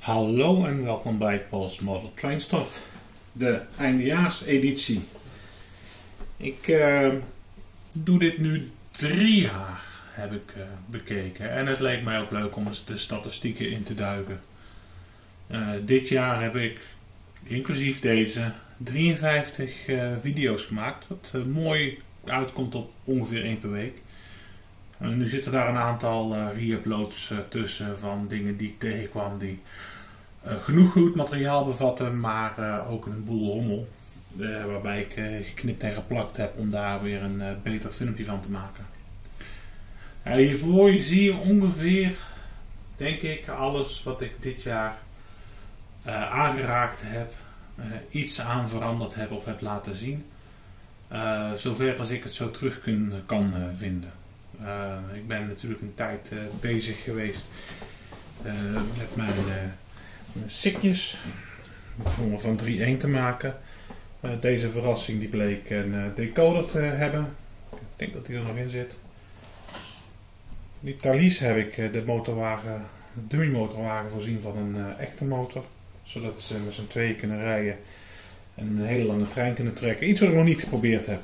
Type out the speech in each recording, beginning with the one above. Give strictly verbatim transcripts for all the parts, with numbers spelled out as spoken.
Hallo en welkom bij Paul's Model Train Stuff, de eindejaarseditie. Ik uh, doe dit nu drie jaar, heb ik uh, bekeken. En het leek mij ook leuk om eens de statistieken in te duiken. Uh, dit jaar heb ik, inclusief deze, drieënvijftig uh, video's gemaakt. Wat uh, mooi uitkomt op ongeveer één per week. Uh, nu zitten daar een aantal uh, re-uploads uh, tussen van dingen die ik tegenkwam die uh, genoeg goed materiaal bevatten, maar uh, ook een boel rommel. Uh, waarbij ik uh, geknipt en geplakt heb om daar weer een uh, beter filmpje van te maken. Uh, hiervoor zie je ongeveer, denk ik, alles wat ik dit jaar uh, aangeraakt heb, uh, iets aan veranderd heb of heb laten zien. Uh, zover als ik het zo terug kun, kan uh, vinden. Uh, ik ben natuurlijk een tijd uh, bezig geweest uh, met mijn, uh, mijn sikjes om er van drie één te maken. Uh, deze verrassing die bleek een uh, decoder te hebben. Ik denk dat die er nog in zit. Die Thalys heb ik uh, de motorwagen, de dummy motorwagen voorzien van een uh, echte motor. Zodat ze met z'n tweeën kunnen rijden en een hele lange trein kunnen trekken. Iets wat ik nog niet geprobeerd heb.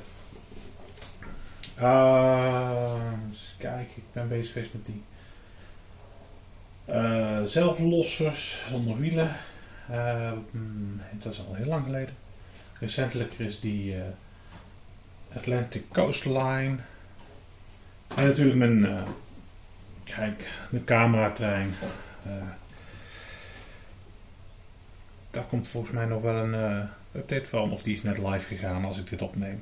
Uh, eens kijken, ik ben bezig geweest met die uh, zelflossers zonder wielen. Uh, dat is al heel lang geleden. Recentelijk is die uh, Atlantic Coastline. En natuurlijk mijn, uh, kijk, de cameratrein. Uh, daar komt volgens mij nog wel een uh, update van, of die is net live gegaan als ik dit opneem.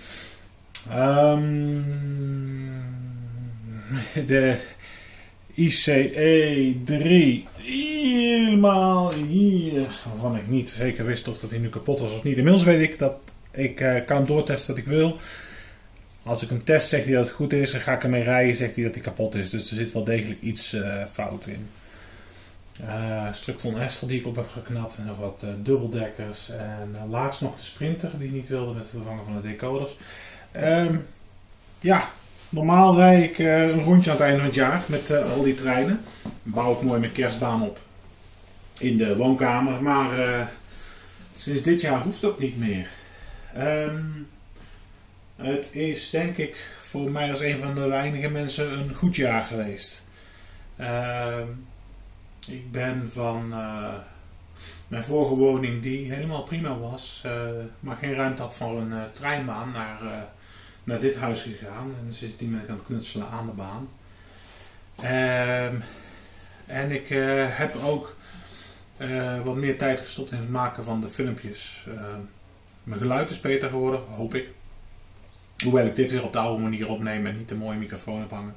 Um, de I C E drie helemaal hier, waarvan ik niet zeker wist of dat hij nu kapot was of niet. Inmiddels weet ik dat ik uh, kan doortesten wat ik wil. Als ik hem test, zegt hij dat het goed is, dan ga ik ermee rijden, zegt hij dat hij kapot is. Dus er zit wel degelijk iets uh, fout in. Uh, stuk van Estel die ik op heb geknapt en nog wat uh, dubbeldekkers. En uh, laatst nog de Sprinter die niet wilde met het vervangen van de decoders. Um, ja, normaal rijd ik uh, een rondje aan het einde van het jaar met uh, al die treinen. Bouw ik mooi mijn kerstbaan op in de woonkamer, maar uh, sinds dit jaar hoeft dat niet meer. Um, het is denk ik voor mij als een van de weinige mensen een goed jaar geweest. Um, ik ben van uh, mijn vorige woning, die helemaal prima was, uh, maar geen ruimte had voor een uh, treinbaan, naar, uh, naar dit huis gegaan. En sindsdien ben ik aan het knutselen aan de baan. Um, en ik uh, heb ook uh, wat meer tijd gestopt in het maken van de filmpjes. Uh, mijn geluid is beter geworden, hoop ik. Hoewel ik dit weer op de oude manier opneem en niet een mooie microfoon heb hangen.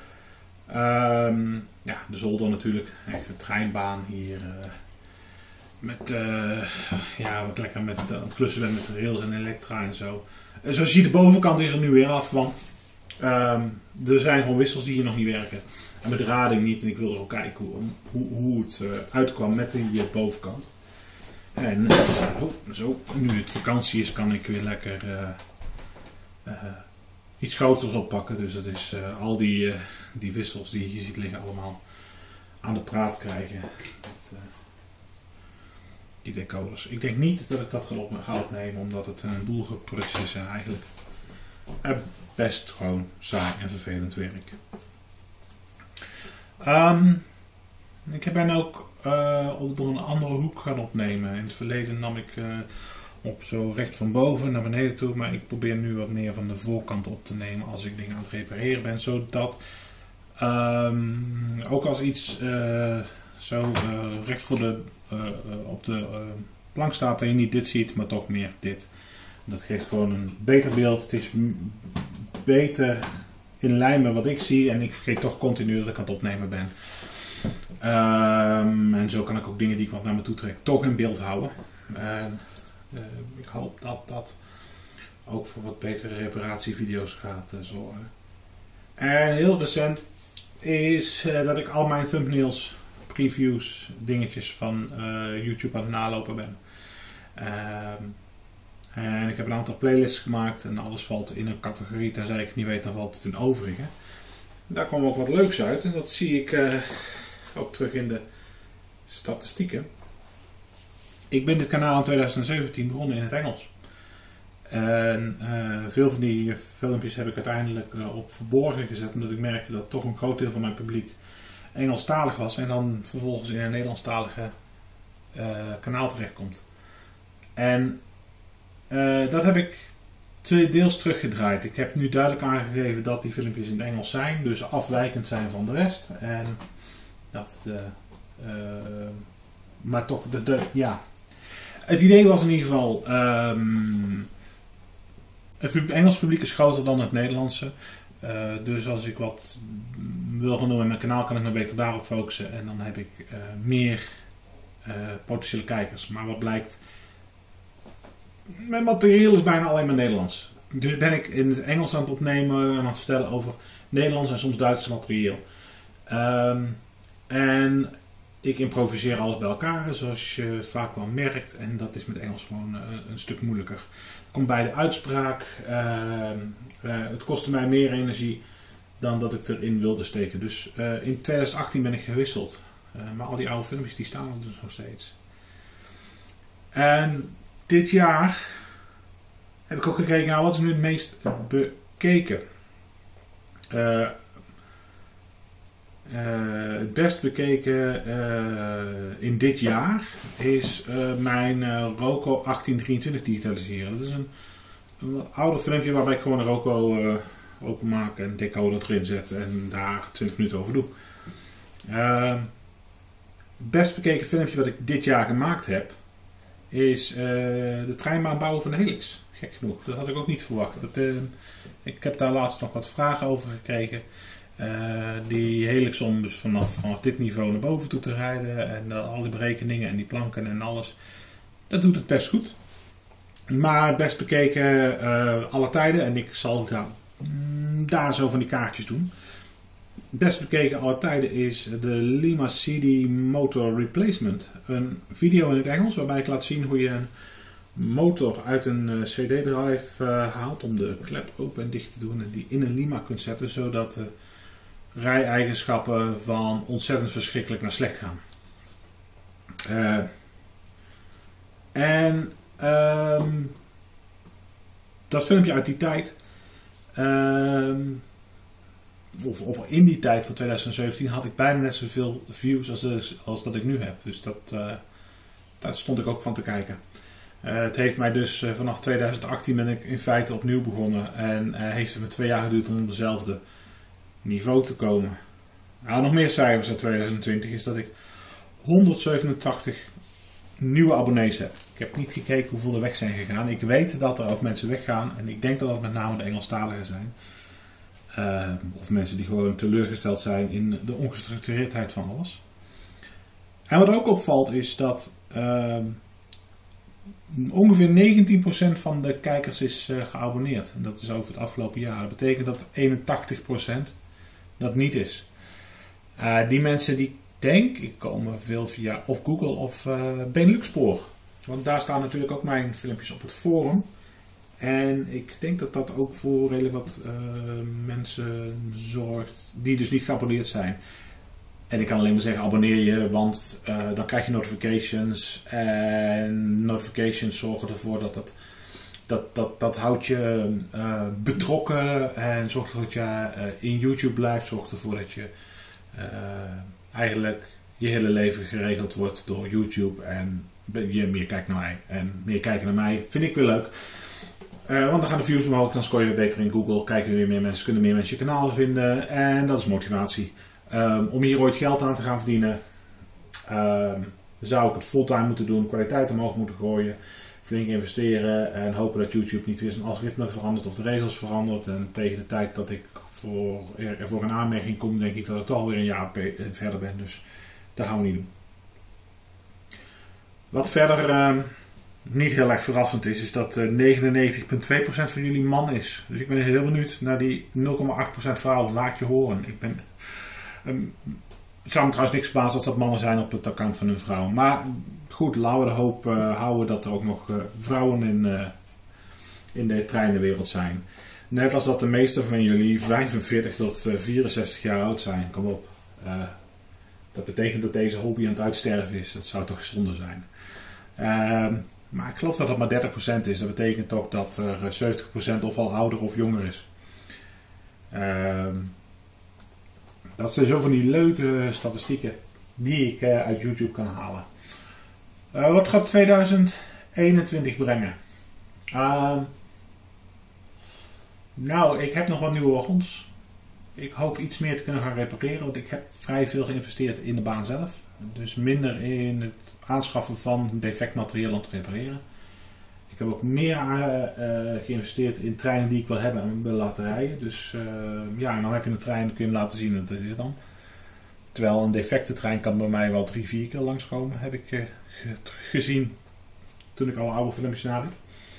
Um, ja, de zolder natuurlijk. Echt een treinbaan hier. Uh, met, uh, ja, wat lekker met, uh, aan het klussen ben met rails en elektra en zo. Uh, zoals je ziet, de bovenkant is er nu weer af, want um, er zijn gewoon wissels die hier nog niet werken. En met de rading niet. En ik wilde ook kijken hoe, hoe, hoe het uh, uitkwam met die uh, bovenkant. En uh, oh, zo, nu het vakantie is, kan ik weer lekker uh, uh, iets groters oppakken. Dus dat is uh, al die, uh, die wissels die je hier ziet liggen allemaal aan de praat krijgen. Met, uh, die decoders. Ik denk niet dat ik dat ga opnemen, omdat het een boel gepruts is en eigenlijk uh, best gewoon saai en vervelend werk. Um, ik ben ook uh, door een andere hoek gaan opnemen. In het verleden nam ik uh, op zo recht van boven naar beneden toe, maar ik probeer nu wat meer van de voorkant op te nemen als ik dingen aan het repareren ben, zodat um, ook als iets uh, zo uh, recht voor de, uh, uh, op de uh, plank staat en je niet dit ziet, maar toch meer dit. Dat geeft gewoon een beter beeld. Het is beter in lijn met wat ik zie en ik vergeet toch continu dat ik aan het opnemen ben. Um, en zo kan ik ook dingen die ik wat naar me toe trek toch in beeld houden. Uh, uh, ik hoop dat dat ook voor wat betere reparatievideo's gaat uh, zorgen. En heel recent is uh, dat ik al mijn thumbnails, previews, dingetjes van uh, YouTube aan het nalopen ben. Uh, en ik heb een aantal playlists gemaakt en alles valt in een categorie. Tenzij ik het niet weet, dan valt het in overige. Daar kwam ook wat leuks uit en dat zie ik uh, ook terug in de statistieken. Ik ben dit kanaal in twintig zeventien begonnen in het Engels. En uh, veel van die filmpjes heb ik uiteindelijk uh, op verborgen gezet, omdat ik merkte dat toch een groot deel van mijn publiek Engelstalig was en dan vervolgens in een Nederlandstalige uh, kanaal terechtkomt. En uh, dat heb ik tweedeels teruggedraaid. Ik heb nu duidelijk aangegeven dat die filmpjes in het Engels zijn, dus afwijkend zijn van de rest. En dat de, uh, maar toch, de, de, ja. Het idee was in ieder geval, um, het Engels publiek is groter dan het Nederlandse. Uh, dus als ik wat wil gaan doen met mijn kanaal, kan ik me beter daarop focussen. En dan heb ik uh, meer uh, potentiële kijkers. Maar wat blijkt, mijn materiaal is bijna alleen maar Nederlands. Dus ben ik in het Engels aan het opnemen en aan het vertellen over Nederlands en soms Duits materiaal. Um, en ik improviseer alles bij elkaar, zoals je vaak wel merkt. En dat is met Engels gewoon uh, een stuk moeilijker. Het komt bij de uitspraak. Uh, uh, het kostte mij meer energie dan dat ik erin wilde steken. Dus uh, in twintig achttien ben ik gewisseld. Uh, maar al die oude filmpjes die staan er dus nog steeds. En dit jaar heb ik ook gekeken naar wat is nu het meest bekeken. Uh, Uh, het best bekeken uh, in dit jaar is uh, mijn uh, Roku achttien drieëntwintig digitaliseren. Dat is een, een wat ouder filmpje waarbij ik gewoon een Roku uh, openmaak en decoder erin zet en daar twintig minuten over doe. Uh, het best bekeken filmpje wat ik dit jaar gemaakt heb is uh, de treinbaan bouwen van de Helix. Gek genoeg, dat had ik ook niet verwacht. Dat, uh, ik heb daar laatst nog wat vragen over gekregen. Uh, die Helix om dus vanaf, vanaf dit niveau naar boven toe te rijden en uh, al die berekeningen en die planken en alles, dat doet het best goed. Maar het best bekeken uh, alle tijden, en ik zal daar, mm, daar zo van die kaartjes doen. Best bekeken alle tijden is de Lima C D Motor Replacement. Een video in het Engels waarbij ik laat zien hoe je een motor uit een uh, C D-drive uh, haalt om de klep open en dicht te doen en die in een Lima kunt zetten, zodat uh, rij-eigenschappen van ontzettend verschrikkelijk naar slecht gaan. Uh, en um, dat filmpje uit die tijd, um, of, of in die tijd van twintig zeventien, had ik bijna net zoveel views als, de, als dat ik nu heb. Dus dat, uh, daar stond ik ook van te kijken. Uh, het heeft mij dus uh, vanaf twintig achttien ben ik in feite opnieuw begonnen en uh, heeft het me twee jaar geduurd om op dezelfde niveau te komen. Nou, nog meer cijfers uit twintig twintig is dat ik honderdzevenentachtig nieuwe abonnees heb. Ik heb niet gekeken hoeveel er weg zijn gegaan. Ik weet dat er ook mensen weggaan en ik denk dat dat met name de Engelstaligen zijn. Uh, of mensen die gewoon teleurgesteld zijn in de ongestructureerdheid van alles. En wat ook opvalt is dat uh, ongeveer negentien procent van de kijkers is uh, geabonneerd. En dat is over het afgelopen jaar. Dat betekent dat eenentachtig procent dat niet is. Uh, die mensen die denk ik komen veel via of Google of uh, Beneluxpoor. Want daar staan natuurlijk ook mijn filmpjes op het forum. En ik denk dat dat ook voor redelijk wat uh, mensen zorgt die dus niet geabonneerd zijn. En ik kan alleen maar zeggen abonneer je, want uh, dan krijg je notifications. En notifications zorgen ervoor dat dat, dat, dat, dat houdt je uh, betrokken. En zorgt ervoor dat je uh, in YouTube blijft. Zorgt ervoor dat je uh, eigenlijk je hele leven geregeld wordt door YouTube. En je meer kijkt naar mij. En meer kijken naar mij vind ik weer leuk. Uh, want dan gaan de views omhoog, dan scoor je weer beter in Google. Kijken weer meer mensen, kunnen meer mensen je kanaal vinden. En dat is motivatie. Um, om hier ooit geld aan te gaan verdienen, um, zou ik het fulltime moeten doen, kwaliteit omhoog moeten gooien, flink investeren en hopen dat YouTube niet weer zijn algoritme verandert of de regels verandert. En tegen de tijd dat ik voor, er voor een aanmerking kom, denk ik dat ik toch alweer een jaar verder ben. Dus dat gaan we niet doen. Wat verder uh, niet heel erg verrassend is, is dat uh, negenennegentig komma twee procent van jullie man is. Dus ik ben heel benieuwd naar die nul komma acht procent vrouwen. Laat je horen. Ik ben... Um, het zou me trouwens niks verbazen als dat mannen zijn op het account van hun vrouw. Maar goed, laten we de hoop uh, houden dat er ook nog uh, vrouwen in, uh, in de treinenwereld zijn. Net als dat de meeste van jullie vijfenveertig tot vierenzestig jaar oud zijn. Kom op. Uh, Dat betekent dat deze hobby aan het uitsterven is. Dat zou toch zonde zijn. Uh, maar ik geloof dat het maar dertig procent is. Dat betekent toch dat er zeventig procent ofwel ouder of jonger is. Uh, dat zijn zo van die leuke statistieken die ik uh, uit YouTube kan halen. Uh, wat gaat tweeduizend eenentwintig brengen? Uh, nou, ik heb nog wat nieuwe wagons. Ik hoop iets meer te kunnen gaan repareren, want ik heb vrij veel geïnvesteerd in de baan zelf. Dus minder in het aanschaffen van defect materieel om te repareren. Ik heb ook meer uh, uh, geïnvesteerd in treinen die ik wil hebben en wil laten rijden. Dus uh, ja, dan heb je een trein, dan kun je hem laten zien en dat is het dan. Terwijl een defecte trein kan bij mij wel drie, vier keer langskomen, heb ik uh, gezien toen ik alle oude filmpjes naliep.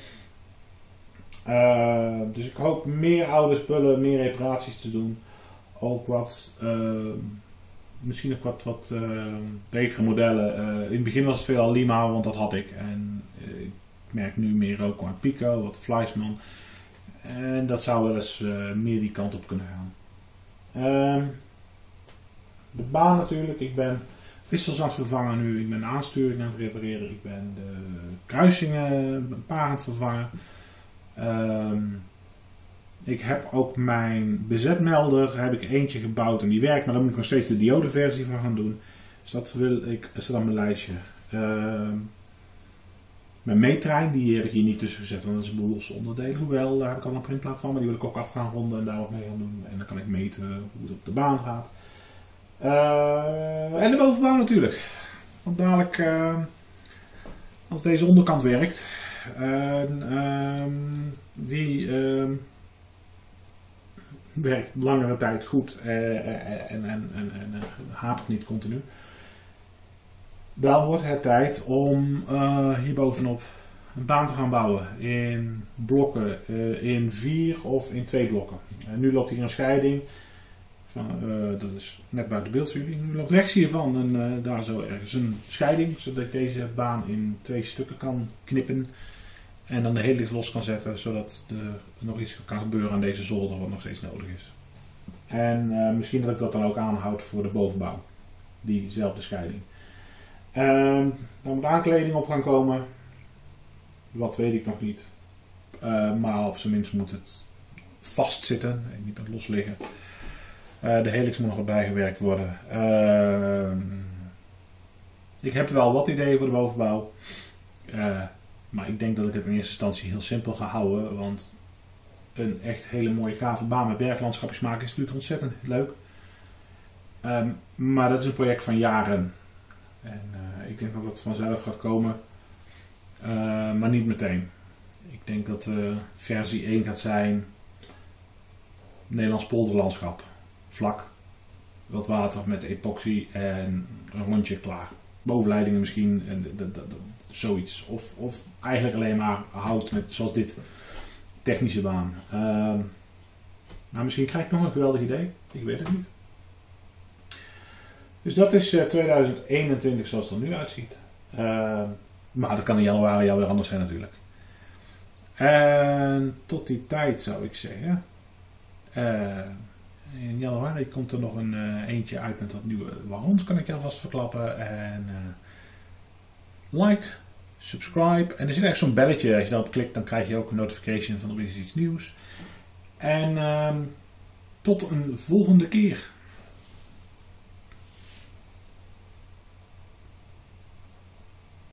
Uh, dus ik hoop meer oude spullen, meer reparaties te doen. Ook wat, uh, misschien ook wat, wat uh, betere modellen. Uh, in het begin was het veelal Lima, want dat had ik. En uh, ik merk nu meer ook aan Pico, wat Fleischmann. En dat zou wel eens uh, meer die kant op kunnen gaan. Uh, de baan natuurlijk. Ik ben wissels aan het vervangen nu. Ik ben de aansturing aan het repareren. Ik ben de kruisingen een paar aan het vervangen. Um, ik heb ook mijn bezetmelder, heb ik eentje gebouwd en die werkt, maar daar moet ik nog steeds de diodeversie van gaan doen. Dus dat wil ik, is dat op mijn lijstje. Um, mijn meettrein, die heb ik hier niet tussen gezet, want dat is een boel losse onderdelen. Hoewel, daar heb ik al een printplaat van, maar die wil ik ook af gaan ronden en daar wat mee gaan doen. En dan kan ik meten hoe het op de baan gaat. Uh, en de bovenbouw natuurlijk. Want dadelijk, uh, als deze onderkant werkt, uh, uh, die uh, werkt langere tijd goed uh, en, en, en, en, en hapert niet continu. Dan wordt het tijd om uh, hierbovenop een baan te gaan bouwen in blokken, uh, in vier of in twee blokken. Uh, nu loopt hier een scheiding. Van, uh, dat is net buiten de beeldstudie. Nu loopt rechts hiervan en uh, daar zo ergens een scheiding, zodat ik deze baan in twee stukken kan knippen. En dan de helix los kan zetten, zodat er nog iets kan gebeuren aan deze zolder wat nog steeds nodig is. En uh, misschien dat ik dat dan ook aanhoud voor de bovenbouw. Diezelfde scheiding. Uh, dan moet aankleding op gaan komen. Wat weet ik nog niet. Uh, maar op zijn minst moet het vastzitten en niet met los liggen. Uh, de helix moet nog wat bijgewerkt worden. Uh, ik heb wel wat ideeën voor de bovenbouw. Uh, maar ik denk dat ik het in eerste instantie heel simpel ga houden. Want een echt hele mooie gave baan met berglandschapjes maken is natuurlijk ontzettend leuk. Um, maar dat is een project van jaren. En uh, ik denk dat het vanzelf gaat komen. Uh, maar niet meteen. Ik denk dat uh, versie één gaat zijn Nederlands polderlandschap. Vlak, wat water met epoxy en een rondje klaar. Bovenleidingen misschien, en d- d- d- zoiets. Of, of eigenlijk alleen maar hout met, zoals dit, technische baan. Uh, nou, misschien krijg ik nog een geweldig idee. Ik weet het niet. Dus dat is uh, tweeduizend eenentwintig zoals het er nu uitziet. Uh, maar dat kan in januari alweer anders zijn natuurlijk. En tot die tijd zou ik zeggen... Uh, in januari komt er nog een uh, eentje uit met wat nieuwe wagons, kan ik alvast verklappen. En uh, like, subscribe. En er zit echt zo'n belletje. Als je daarop klikt, dan krijg je ook een notification van er is iets nieuws. En uh, tot een volgende keer.